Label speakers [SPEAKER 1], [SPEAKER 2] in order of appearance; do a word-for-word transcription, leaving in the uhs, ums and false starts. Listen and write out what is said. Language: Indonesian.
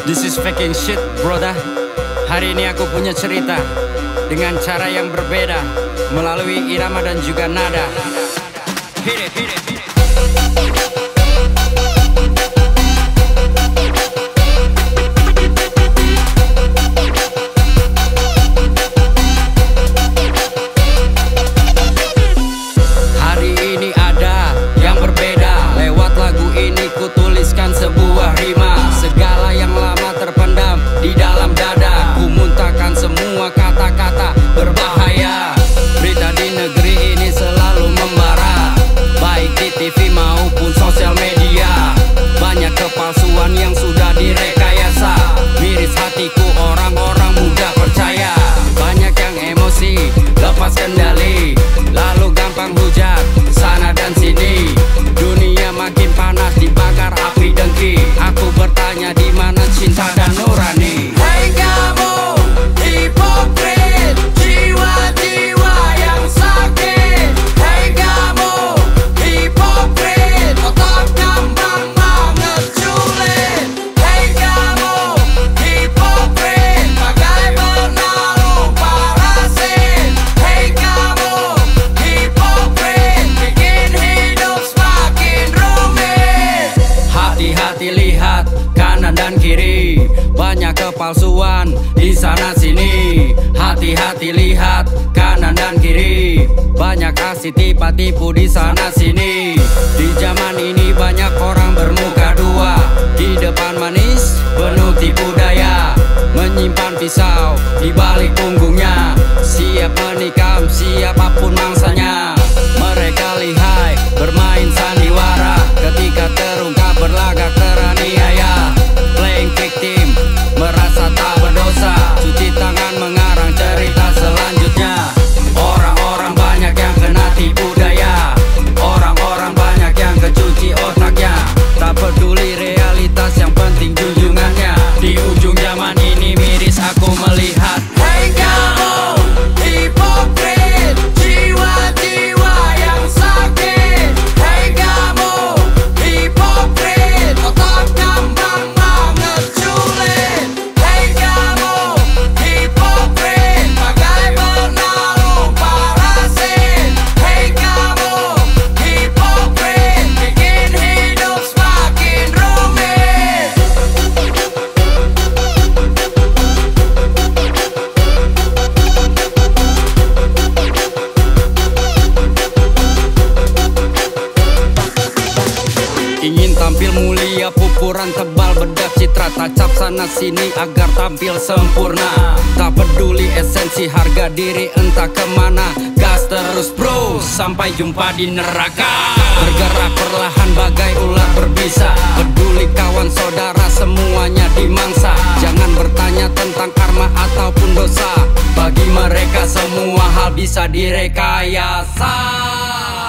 [SPEAKER 1] This is fucking shit, brother. Hari ini aku punya cerita dengan cara yang berbeda, melalui irama dan juga nada. Hit it, hit it, hit it. Hari ini ada yang berbeda, lewat lagu ini ku tuliskan sebuah rima. Segala yang lama terpendam di dalam dada, ku muntahkan semua kata-kata berbahaya. Berita di negeri ini selalu membara, baik di T V maupun sosial media. Banyak kepalsuan yang sudah direkayasa, miris hatiku orang-orang mudah percaya. Banyak yang emosi, lepas kendali, lalu gampang hujat sana dan sini. Dunia makin panas, dibakar api dengki. Aku bertanya, di mana cinta dan nurani?
[SPEAKER 2] Hei kamu hipokrit, jiwa-jiwa yang sakit. Hei kamu hipokrit, otak gampang banget sulit. Hei kamu hipokrit, bagai penaruh parasit. Hei kamu hipokrit, bikin hidup semakin rumit.
[SPEAKER 1] Hati-hati, lihat kanan dan kiri, banyak kepalsuan di sana sini. Hati-hati, lihat kanan dan kiri, banyak aksi tipu-tipu di sana sini. Di zaman ini banyak orang bermuka dua, di depan manis penuh tipu daya, menyimpan pisau di balik punggungnya, siap menikam siapapun mangsanya. Mereka lihai bermain sandiwara, ketika terungkap berlagak teraniaya. Playing victim, merasa tak berdosa, cuci tangan mengarang cerita selanjutnya. Orang-orang banyak yang kena tipu daya, orang-orang banyak yang kecuci otaknya. Tak peduli realitas, yang penting junjungannya. Di ujung zaman ini miris aku melihat.
[SPEAKER 2] Hei kamu hipokrit, jiwa-jiwa yang sakit. Hei kamu hipokrit, otak gampang banget sulit. Hei kamu hipokrit, bagai penaruh parasit. Hei kamu hipokrit, bikin hidup semakin rumit.
[SPEAKER 1] Ingin tampil mulia, pupuran tebal, bedak citra tacap sana sini agar tampil sempurna. Tak peduli esensi, harga diri entah kemana. Gas terus bro, sampai jumpa di neraka. Bergerak perlahan bagai ular berbisa, peduli kawan saudara semuanya dimangsa. Jangan bertanya tentang karma ataupun dosa, bagi mereka semua hal bisa direkayasa.